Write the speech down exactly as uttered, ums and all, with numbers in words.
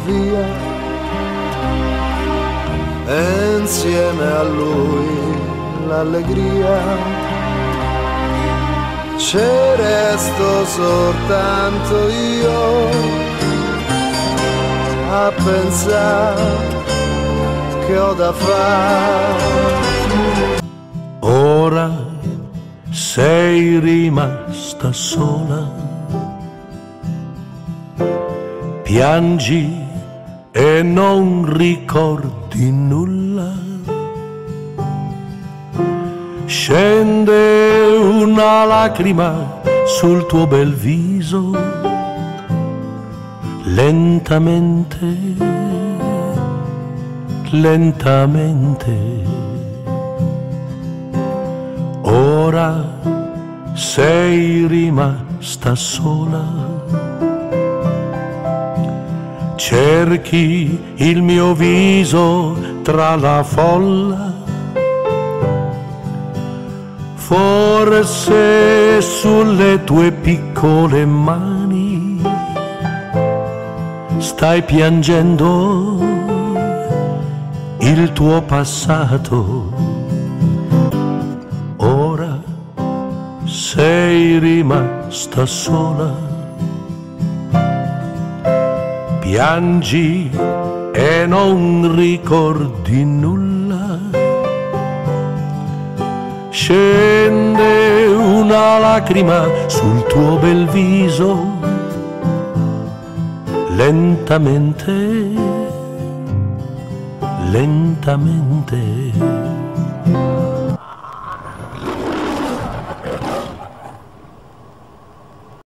via e insieme a lui l'allegria. Ci resto soltanto io a pensare che ho da fare. Ora sei rimasta sola, piangi e non ricordi nulla. Scende una lacrima sul tuo bel viso, lentamente, lentamente. Ora sei rimasta sola, cerchi il mio viso tra la folla, forse sulle tue piccole mani stai piangendo il tuo passato. Ora sei rimasta sola, piangi e non ricordi nulla. Scende una lacrima sul tuo bel viso, lentamente, lentamente.